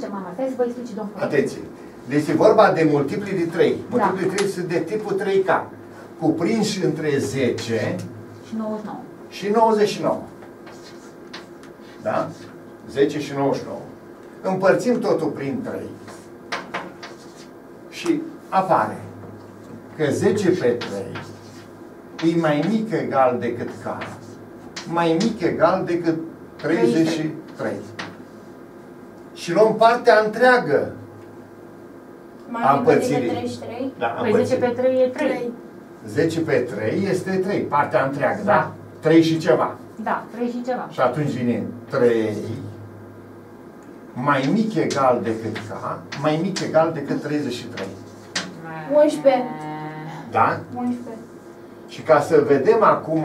mama, stai să vă explici, domnul. Atenție. Deci e vorba de multipli de 3. Multipli de 3 sunt de tipul 3K. Cuprinși între 10 și 99. Și 99. Da? 10 și 99. Împărțim totul prin 3. Și apare că 10 pe 3 e mai mic egal decât K. Mai mic egal decât 33. Și luăm partea întreagă a împărțirii. 33? Da, Păi 10 pe 3 e 3. 10 pe 3 este 3, partea întreagă, da? 3 și ceva. Da, 3 și ceva. Și atunci vine 3 mai mic egal decât K, mai mic egal decât 33. 11. Da? 11. Și ca să vedem acum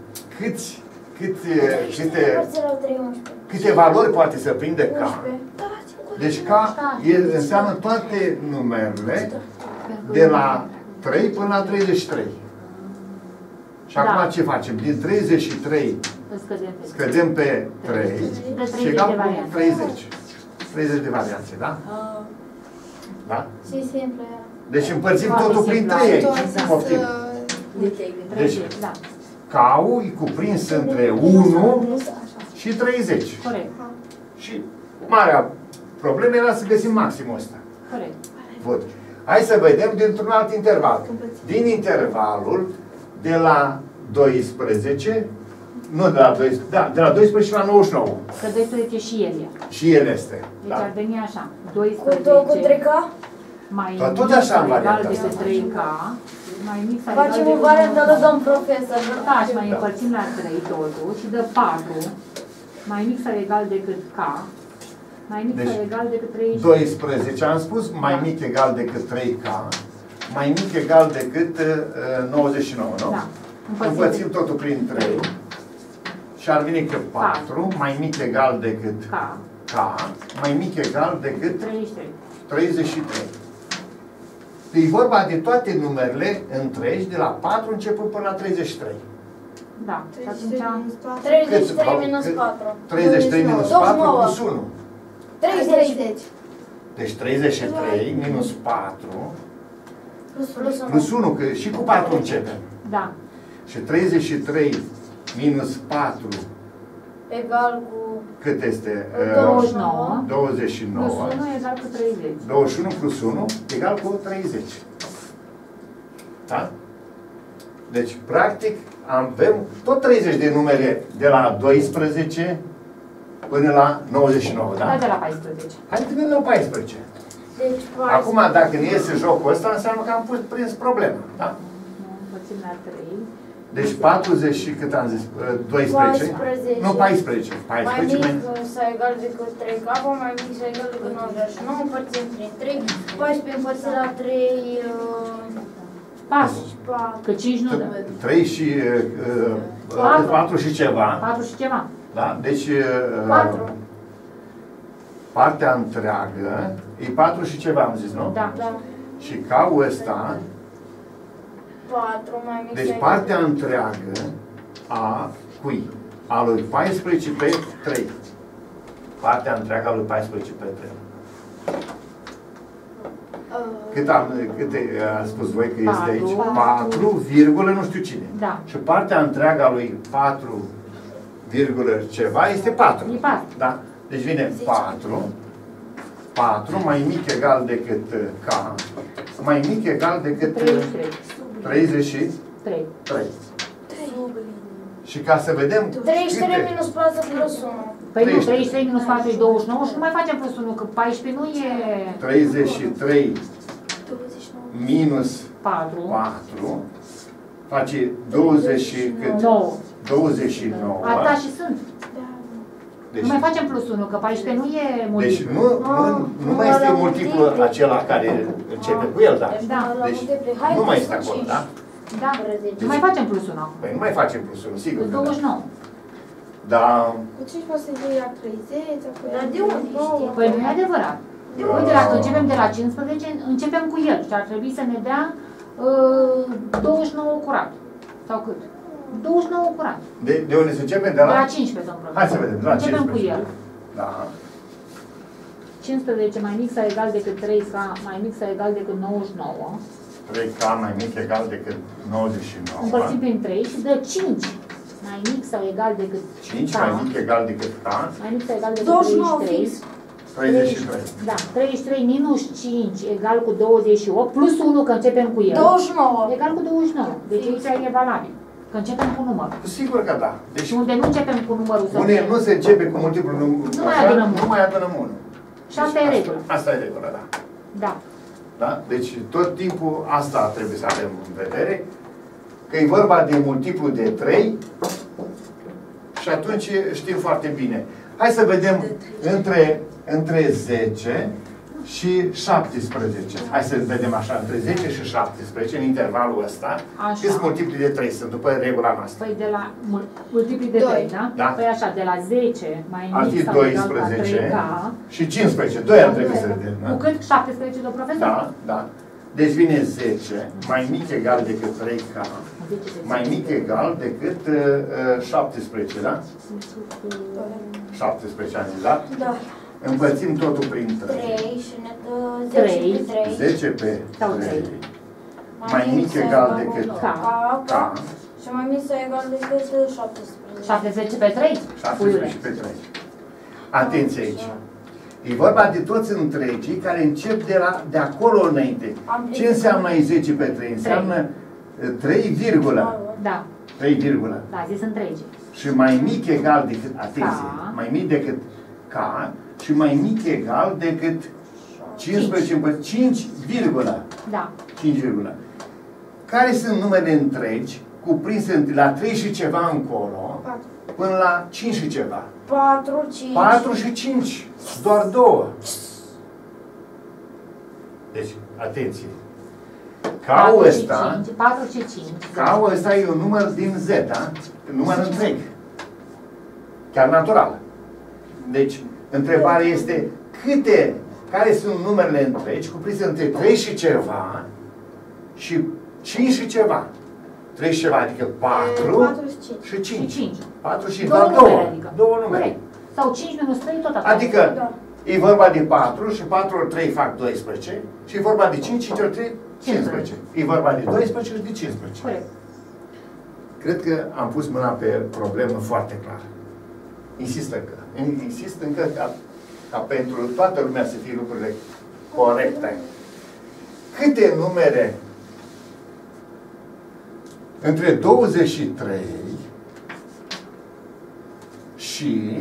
câte valori poate să prinde K. Deci K înseamnă toate numerele de la 3 până la 33. Și acum ce facem? Din 33 scădem pe 3 și egal cu 30. 30 de varianțe, da? Da? Deci împărțim totul prin 3 aici. Poftim. Deci K-ul e cuprins între 1 și 30. Corect. Și marea problemă era să găsim maximul ăsta. Corect. Bun. Hai să vedem dintr-un alt interval. Din intervalul de la 12, nu de la 12, da, de la 12 și la 99. Că 12 și el e. Și el este. Deci Da. ar veni așa. Cu 12 3K? mai Dar tot mic așa sau în egal varianta decât asta. 3K, mai mic sau egal Facem o decât variantă 1. de domn profesor. Da, și mai împărțim la 3 totul și dă 4, mai mic sau egal decât K, mai mic Deci, sau egal decât 30. 12 am spus, mai mic egal decât 3K, mai mic egal decât 99, nu? Da. Împărțim totul prin 3 și ar veni că 4 mai mic egal decât K, mai mic egal decât 33. 33. E vorba de toate numerele întregi, de la 4 începând până la 33. Da. Și atunci 33 minus 4. 33 minus 4 plus 1. 30. Deci 33 minus 4 Plus 1. plus 1, că și cu 4 începem. da. Și 33 minus 4 Egal cu cât este? 29. 29. Plus 1 egal cu 30. 21 plus 1 egal cu 30. Da? Deci, practic, avem tot 30 de numere de la 12 până la 99, da? Hai de la 14. Hai să vedem la 14. Deci, Acum, dacă ne iese jocul ăsta, înseamnă că am prins problema, da? Împărțim la 3. Deci 40 și cât am zis? 12? 14. Nu, 14. 14 mai mic sau egal decât 3K, mai mic sau egal decât 99, împărțim prin 3, 14 împărțit la 3, 4. 4. Că 5 nu dă. 3 și 4 și ceva. 4 și ceva. Da? Deci 4. partea întreagă e 4 și ceva, am zis, nu? Da. Da. Și K-ul ăsta, 4 mai mic deci sau partea întreagă a cui? A lui 14 pe 3. Partea întreagă a lui 14 pe 3. Cât a spus voi că este aici? 4, virgulă nu știu cine. Da. Și partea întreagă a lui 4, virgulă ceva este 4. E 4. Da? Deci vine 4. 4 mai mic egal decât K, mai mic egal decât 33. 33. 3. Și ca să vedem 33 câte... minus 4 plus 1. Păi nu, 33 minus 4 e 29 și nu mai facem plus 1, că 14 nu e 33 minus 4. 4 face 29. 29. Asta și sunt. Deci, Nu mai facem plus 1, că 14 nu e deci multiplu. nu mai este multiplul acela care începe cu el, da? Da. Deci nu mai este acolo, da? Da. Nu mai facem plus 1 acum. Păi nu mai facem plus 1, sigur. Plus că da. 29. Da. Cu 5 poate să fie la 30, apoi... Dar de unde știi? Păi nu e adevărat. Uite, dacă începem de la 15, începem cu el și ar trebui să ne dea 29 curat. Sau cât? 29 curat. De unde să începem? De la 15, domnul profesor. Hai să vedem, de la Începem 15. cu el. Da. 15 mai mic sau egal decât 3K mai mic sau egal decât 99. 3K mai mic egal decât 99. Împărțim prin 3 și dă 5 mai mic sau egal decât 5 K. mai mic egal decât K. Mai mic sau egal decât 29 33. fix. 33. Da, 33 minus 5 egal cu 28 plus 1 că începem cu el. 29. Egal cu 29. Deci aici e valabil. Că începem cu număr. Sigur că da. Deci Și unde nu începem cu numărul să unde nu se începe cu multiplul Nu mai adunăm nu unul. mai adunăm unul. Și asta e regulă. Asta e regulă, da. Da. Da? Deci tot timpul asta trebuie să avem în vedere, că e vorba de multiplu de 3 și atunci știm foarte bine. Hai să vedem între 10 și 17. Hai să vedem așa, între 10 și 17, în intervalul ăsta, Așa. câți multipli de 3 sunt după regula noastră? Păi de la multipli de 3, da? Da. Păi așa, de la 10 mai Ar fi mic sau egal la 12 3K. și 15. 2 ar trebui să vedem. Cu cât? 17, domnul profesor? Da, da. Deci vine 10, mai mic egal decât 3K, 10 de mai mic egal decât 17, da? 17 am zis, da? Da. Împărțim totul prin 3 3. și ne dă 10 pe 3. 10 pe Sau 3. trei. Mai mic egal decât K. K. Și mai mic sau egal decât 17. 17 pe 3? 17 pe 3. Atenție aici. E vorba de toți întregii care încep de acolo înainte. Ce înseamnă aici 10 pe 3? Înseamnă 3 virgulă. Da. 3 virgulă. Da, zis întregi. Și mai mic egal decât, atenție, K. mai mic decât K și mai mic egal decât 15 pe 5 virgulă. Da. 5 virgulă. Care sunt numele întregi cuprinse la 3 și ceva încolo până la 5 și ceva? 4, 5. 4 și 5. Doar 2. Deci, atenție. K-ul ăsta, 4 și 5. K-ul ăsta e un număr din Z, da? Un număr întreg. Chiar natural. Deci, întrebarea este care sunt numerele întregi cuprinse între 3 și ceva și 5 și ceva. 3 și ceva, adică 4 și 5. 5. 4 și Două doar numere, 2. adică. Două numere. Corect. Sau 5 minus 3, tot așa. Adică, Da. e vorba de 4 și 4 ori 3 fac 12 și e vorba de 5 ori 3, 15. E vorba de 12 și de 15. Corect. Cred că am pus mâna pe problemă foarte clar. Insist încă ca pentru toată lumea să fie lucrurile corecte. Câte numere între 23 și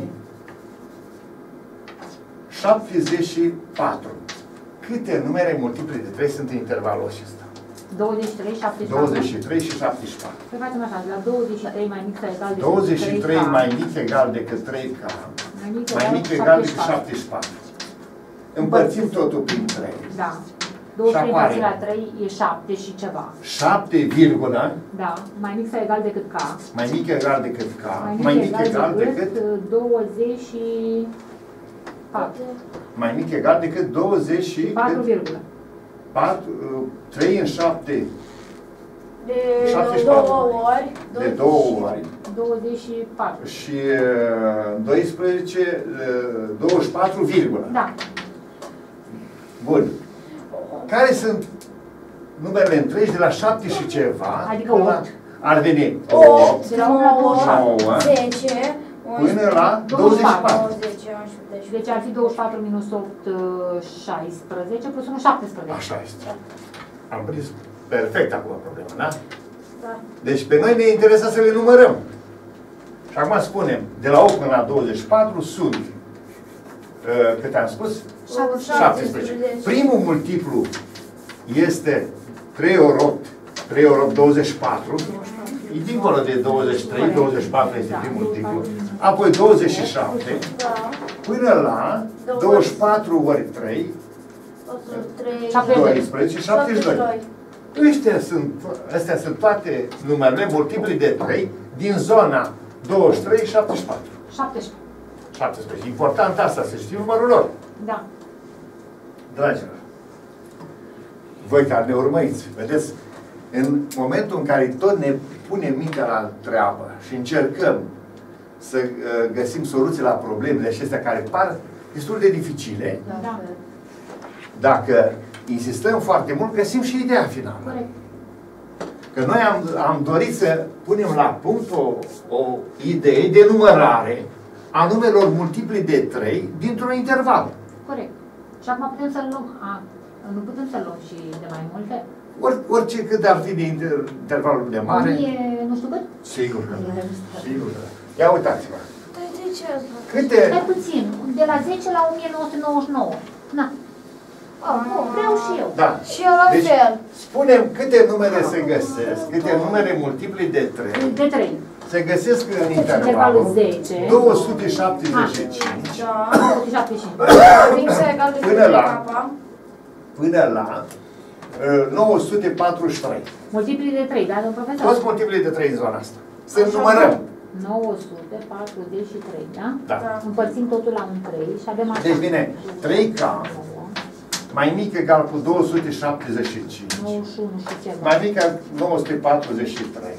74. Câte numere multiple de 3 sunt în intervalul acesta? 23, 74. 23 și 74. Păi facem așa, de la 23 mai mic sau egal decât 23 3K, mai mic egal decât 3K, mai mic decât egal decât 74. Împărțim totul prin 3. Da. 23 apare. împărțit la 3 e 7 și ceva. 7 virgulă, Da. Mai mic sau egal decât K. mai mic egal decât K, mai mic egal decât 24. mai mic egal decât 4 virgulă. 3 în 7 De 74. 2 ori. de 2 ori 24. și 12, 24 virgulă. Da. Bun. Care sunt numerele întregi de la 7 și ceva? Adică până la- 8. Ar veni 8, 8 De la 1 la 9, 9 10, până la 24. 10, 11, Deci ar fi 24 minus 8, 16, plus 1, 17. Așa este. Am prins perfect acum problema, da? Da. Deci pe noi ne interesa să le numărăm. Și acum spunem, de la 8 până la 24 sunt, cât am spus? 17. Primul multiplu este 3 ori 8, 3 ori 8, 24. E dincolo de 23, 24 este primul multiplu. Apoi 27, Da. până la 24 ori 3, 12, 72. Astea sunt toate numerele multipli de 3 din zona 23, 74. 17. 17. Important asta, să știi numărul lor. Da. Dragilor, voi care ne urmăriți, vedeți, în momentul în care tot ne punem mintea la treabă și încercăm să găsim soluții la problemele acestea care par destul de dificile. Da. Dacă insistăm foarte mult, găsim și ideea finală. Corect. Că noi am dorit să punem la punct o idee de numărare a numerelor multipli de 3 dintr-un interval. Corect. Și acum putem să luăm, nu putem să luăm și de mai multe? Orice cât ar fi de intervalul de mare. 1000, nu știu cât? Sigur că da. Sigur că da. Ia uitați-vă. De ce asta? Câte... Stai puțin, de la 10 la 1999. Na. Vreau și eu. Da. Și eu la Deci, fel. spunem câte numere se găsesc, câte numere multipli de 3 De 3. se găsesc în Intervalul intervalul 10. 275 Da. 75. X egal de Până la- kappa. până la 943. Multipli de 3, da, domn profesor? Toți multipli de 3 în zona asta. Să Așa. numărăm. 943, da? Da. Împărțim totul la un 3 și avem așa. Deci vine 3K mai mic egal cu 275. 91 și ceva. Mai mic egal 943.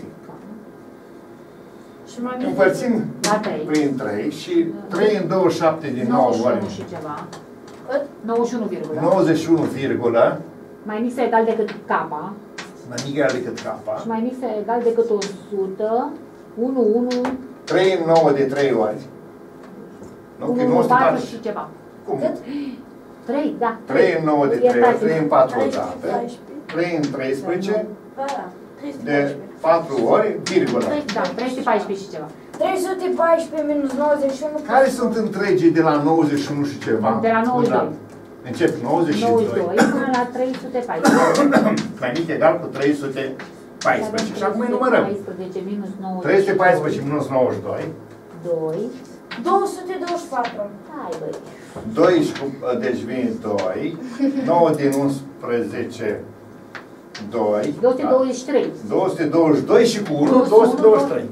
Și mai bine. Împărțim La 3. prin 3 și 3 în 27 din 9 ori. 91 și ceva. Cât? 91, virgulă. 91 virgulă, Mai mic sau egal decât K mai mic egal decât K. și mai mic sau egal decât 100, 1, 3 în 9 de 3 ori. Nu, că 1, 4 940. și ceva. Cum? 3, da. 3 în 9 de 3 ori, Iertați-mă. 3 în 4 13, odată. 14. 3 în 13 Da, da. de 4 ori, virgulă. Da, 314 și ceva. 314 minus 91. Care sunt întregii de la 91 și ceva? De la 92. Până încep 92. 92 până la 314. Mai mic egal cu 314. Și acum îi numărăm. 314 minus 92. 314 minus 92. 2. 224. Hai, băi. 2, deci vine 2. 9 din 11, 2. 223. 222 și cu 1, 223.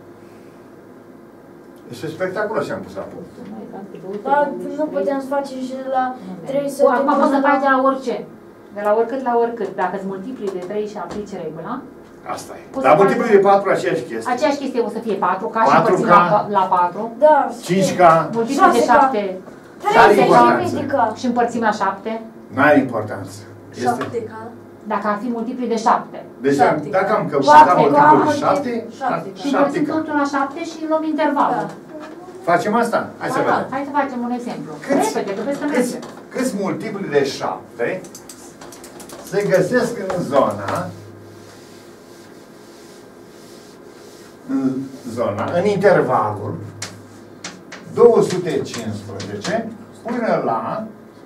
Este spectaculos ce am pus acum. Dar nu putem să facem și de la 300. Acum poți să faci de la orice. De la oricât la oricât. Dacă îți multipli de 3 și aplici regula, Asta e. Poți Dar să multipli faci- de 4 aceeași chestie. aceeași chestie o să fie 4K și 4K. împărțim la 4. Da. 5K. Multipli de 6K. 7 N-are 30 importanță. ridică. și împărțim la 7. N-are importanță. Este... Dacă ar fi multipli de 7. Deci Șapte. dacă am Șapte, căutat multiplul de multiplu- 7, Și împărțim 7K. totul la 7 și luăm intervalul. Facem asta? Hai să vedem. Hai să facem un exemplu. Câți- Repede, că vezi că merge. Câți multipli de 7 se găsesc în intervalul 215 până la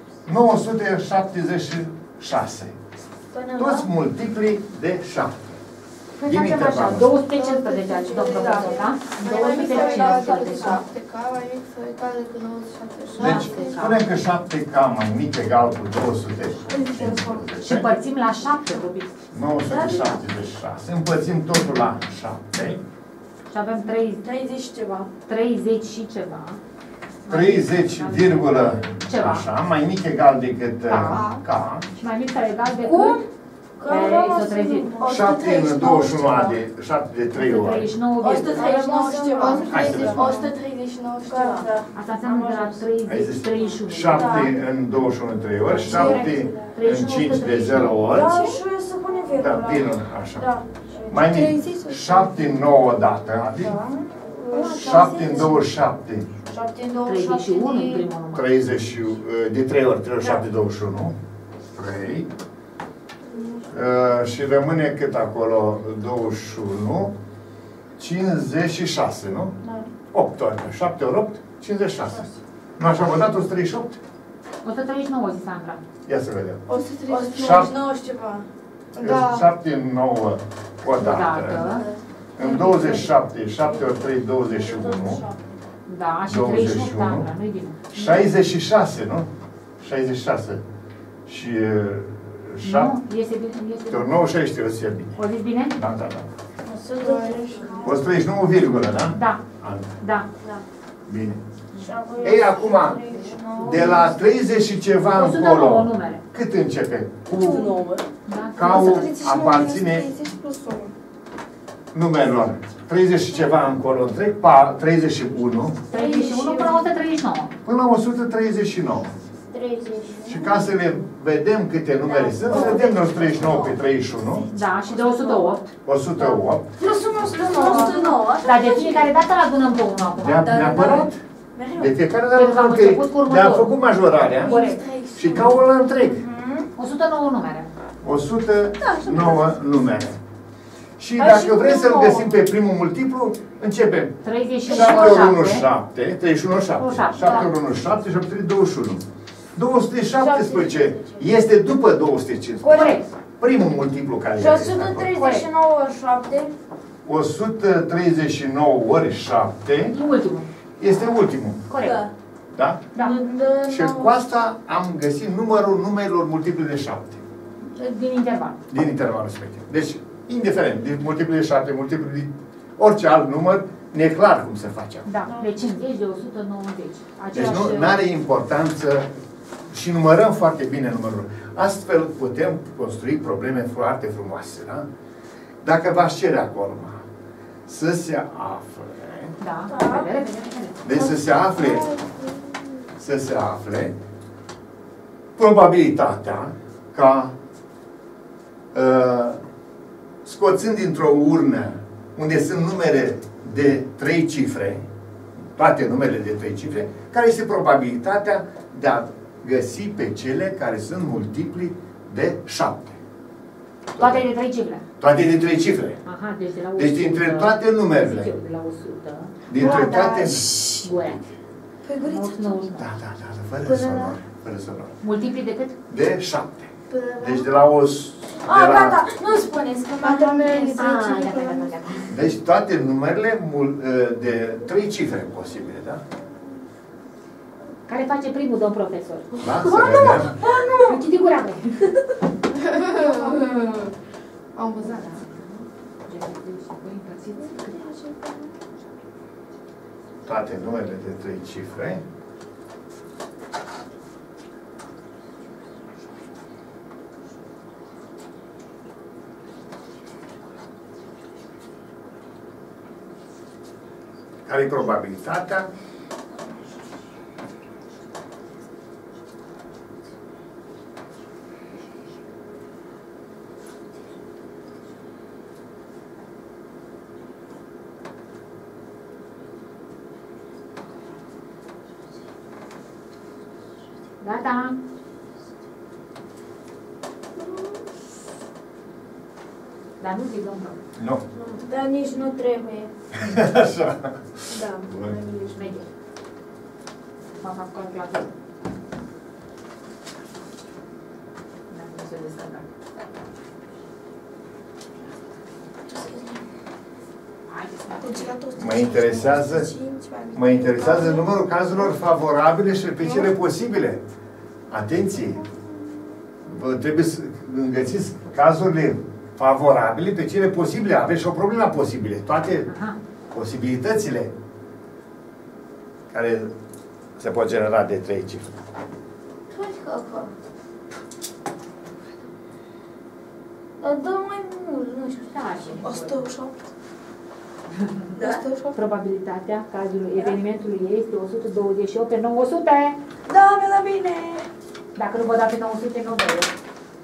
976. Toți multipli de 7. Păi Din facem așa, intervalul. 215 aici, domn profesor, da? Mai mic sau egal decât 215. 7K, mai mic sau egal decât 976. Deci, 7K. spunem că 7K mai mic egal cu 215. Și împărțim la 7, copii. 976. Împărțim totul la 7. Și avem 30 ceva. 30 și ceva. 30, virgulă, Ceva. așa, mai mic egal decât K. Și mai mic sau egal decât? Cum? Că Ei, am s-o trezit. 7 în 21 de 7 de 3 ori. 39, 139 și ceva. 139 și ceva. Da. Asta înseamnă de la 30, 31. 7 în 21 de 3 ori, 7 în 5 de 0 ori. Da, și eu să punem Da, virgula. bine, așa. Da. Mai mic, 7 în 9 dată, adică 7 în 27, 7 în 31 în 27 primul număr. 30, de 3 ori, 37, 21, 3. Și rămâne cât acolo? 21, 56, nu? Da. 8 ori, 7 ori 8, 56. Nu așa vă dat 138? 139, zi Sandra. Ia să vedem. 199 și ceva. Da. 7 în 9 odată. Odată. În 27, 7 ori 3, 21. Da, și 21. 38, Sandra, nu-i bine. 66, nu? 66. Și 7 Nu, iese bine, iese bine. ori 9, 60, o să fie bine. O zis bine? Da, da, da. 139. 139, virgulă, da? Da, An. da. Bine. Și apoi Ei, acum, 139. de la 30 și ceva 109 încolo, numere. cât începe? Cu Da. K-ul aparține 30 plus 1. numerelor 30 și ceva încolo întreg, 31. 31 până la 139. Până la 139. 30. Și ca să le vedem câte numere sunt, să vedem de 139 pe 31. Da, și de 108. 108. Plus 109. Dar de fiecare dată îl adunăm pe unul acum. Neapărat. De fiecare dată Pentru că am început cu următorul. de-am făcut majorarea Corect. și caut la întreg. 109 numere. 109 numere. Și Păi dacă și vrem să-l nouă. găsim pe primul multiplu, începem. 31 7 ori 1, 7. 7. 31, 7. 7 ori 1, 7 și 8, 21. 217 este după 215. Corect. Primul multiplu care Și este 139 ori 7. 139 ori 7 E ultimul. este ultimul. Corect. Da? Da. Și cu asta am găsit numărul numerelor multiple de 7 Din interval. din intervalul respectiv. Deci, indiferent, din multiple de 7, multiple de orice alt număr, ne e clar cum se face. Da. De 50, de 190. Deci Același... nu are importanță și numărăm foarte bine numărul. Astfel putem construi probleme foarte frumoase. Da? Dacă v-aș cere acolo să se afle, Da. Repede. deci să se afle probabilitatea ca scoțând dintr-o urnă unde sunt numere de 3 cifre, toate numerele de 3 cifre, care este probabilitatea de a găsi pe cele care sunt multipli de 7. Toate de 3 cifre. Toate de 3 cifre. Aha, deci de la 100. Deci dintre toate numerele. Zic eu, de la 100. Dintre toate... Goia. Pe guriță. 99. Da, fără sonor. Fără sonor. Multipli de cât? De 7. Deci de la o... Gata, nu spuneți că m-am terminat. Gata. Deci toate numerele de 3 cifre posibile, da? Care face primul, domn profesor? Da? Să vedem. Închide de gura, băi. Am văzut. Toate numerele de 3 cifre. Care e probabilitatea? Gata. Dar nu zic, domn profesor. Nu. Dar nici nu trebuie. Așa. Da. Bun. Merge. Fac calculator. Dacă nu se descărcă. Mă interesează numărul cazurilor favorabile și pe cele posibile. Atenție! Vă trebuie să găsiți cazurile favorabile pe cele posibile. Aveți și o problemă posibile. Toate posibilitățile care se pot genera de 3 cifre. Dă mai mult, nu știu. 108. Da. Probabilitatea cazului evenimentului este 128 pe 900. Da, mi-a dat bine. Dacă nu vă da pe 900, nu vă eu.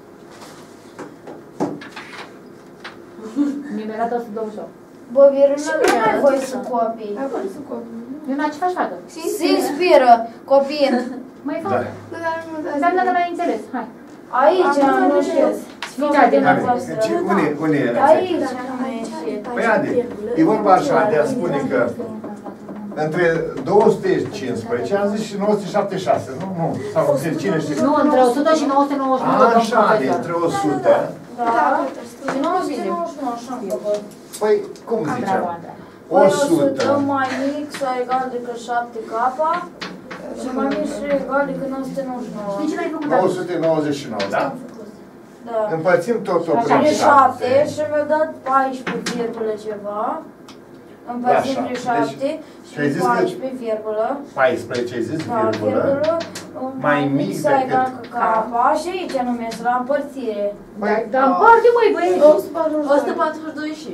Mi-a dat 128. Bobierul nu ai voie să copii. Ai voie să copii. Luna, ce faci, fată? Se inspiră, copiind. Mai fac. Da. Înseamnă că n-ai înțeles. Hai. Aici, nu știu. Sfânta de Unde e Aici, nu mai ieșit. Păi, Adi, e vorba așa de a spune că între 215, am zis și 976, nu? Nu. Sau cine știe? Nu, între 100 și 999, Așa, de între 100. Da. Și 999, așa am făcut. Păi, cum ziceam? Bravo, Andra. 100 100. mai mic sau egal decât 7K și mai mic și egal decât 999. De ce n-ai făcut 999, da? Da. Împărțim totul Așa, prin Prin 7 7. și mi-a dat 14 virgulă ceva. Împărțim Așa. prin Deci, 7 și ai zis că- 14 virgulă. 14, ai zis, Da, virgulă. mai mic sau decât egal cu K și aici nu mi-e la împărțire. Păi, Dar împarte, măi, băieți. 142 și.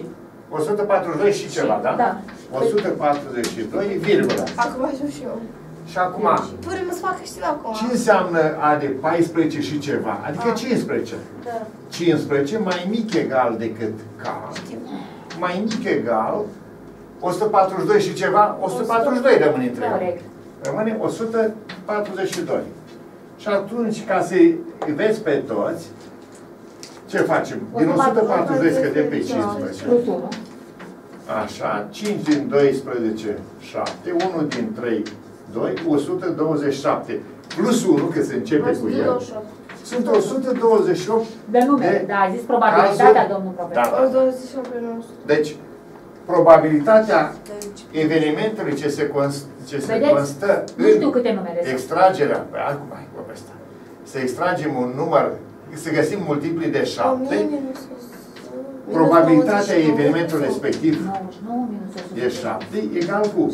142 și ceva, da? Da. 142, virgulă. Acum ajung și eu. Și acum, Părere mă să facă și acum. ce înseamnă A de 14 și ceva? Adică 15. Da. 15 mai mic egal decât K, mai mic egal 142 și ceva, 142 rămâne între ele. Corect. Rămâne 142. Și atunci, ca să-i vezi pe toți, ce facem? Din 142 scădem pe 15. Plus 1. Așa, 5 din 12, 7, 1 din 3, 2, 127. Plus 1, că se începe cu el. 128. Sunt 128 De numere, da, a zis probabilitatea, domnul profesor. Da. 128 pe 900. Deci, probabilitatea evenimentului ce se Vedeți? constă Nu știu în câte numere sunt. extragerea, păi acum ai povestea, să extragem un număr, să găsim multipli de 7, probabilitatea evenimentului respectiv 99 minus 100. e 7, egal cu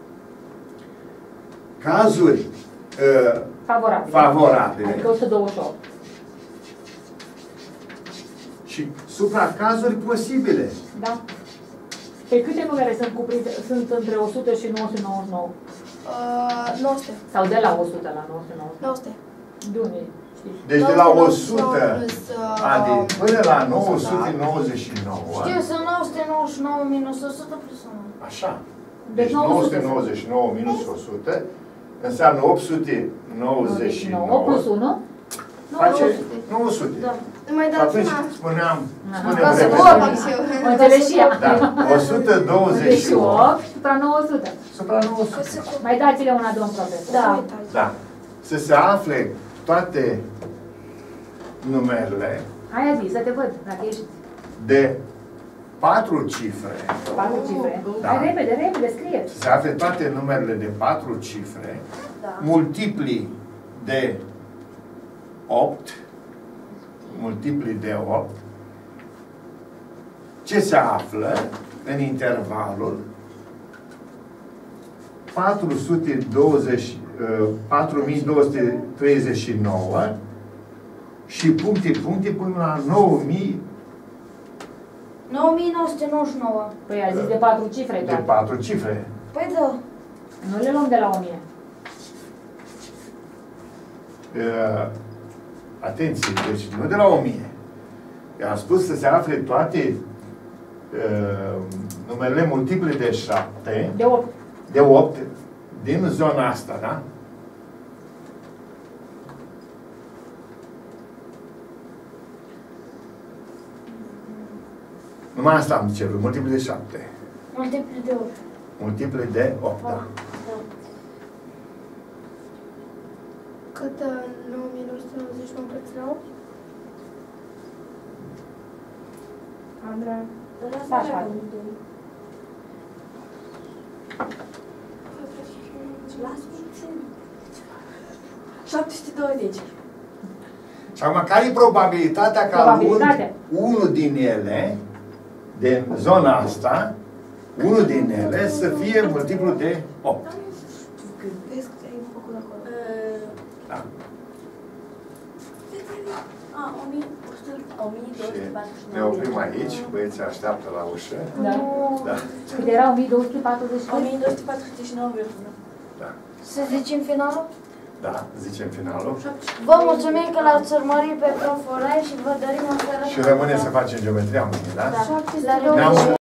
cazuri Favorabile. favorabile Adică 128. și supracazuri posibile. Da? Pe câte numere sunt cuprinse, sunt între 100 și 999? 900. Sau de la 100 la 999? 900. De unde știți? Deci de la 100 plus, adică până la 999, Știu, sunt 999 minus 100 plus 1. așa. Deci Deci 999 minus 100 înseamnă 899 plus 1? face 900. Da. Mai Și dați atunci una. spuneam Ca să repede. vorbim și eu. O înțeles și ea. Da, 128 28 supra 900. supra 900. Mai dați-le una, domn profesor. Da. Da. Să se afle toate numerele Aia zi, să te văd, dacă ești de 4 cifre. 4 cifre. Da. Hai, repede, repede, scrie. Să se afle toate numerele de 4 cifre, Da. multipli de 8, multipli de 8, ce se află în intervalul 4239 și puncte până la 9000 9999. Păi a zis de 4 cifre de toate. 4 cifre. Păi da. Nu le luăm de la 1000. Atenție, deci nu de la 1000. Eu am spus să se afle toate numerele multiple de 7, De 8. de 8, din zona asta, da? Numai asta am cerut, multiple de 7. Multipli de 8. Multiple de 8, da. Da. Cât 9991 împărțit la 8? Andra. Da, așa. 720. Și acum, care e probabilitatea ca Probabilitatea. unul din ele, din zona asta, unul din ele să fie multiplu de 8? Vezi că ai făcut acolo. Da. Și ne oprim aici, băieții așteaptă la ușă. Da. Da. Cât era 1240? 1249. Da. Să zicem finalul? Da, zicem finalul. Vă mulțumim că l-ați urmărit pe Prof. Oraie și vă dorim o seară Și rămâne să facem geometria mâine, da? La revedere.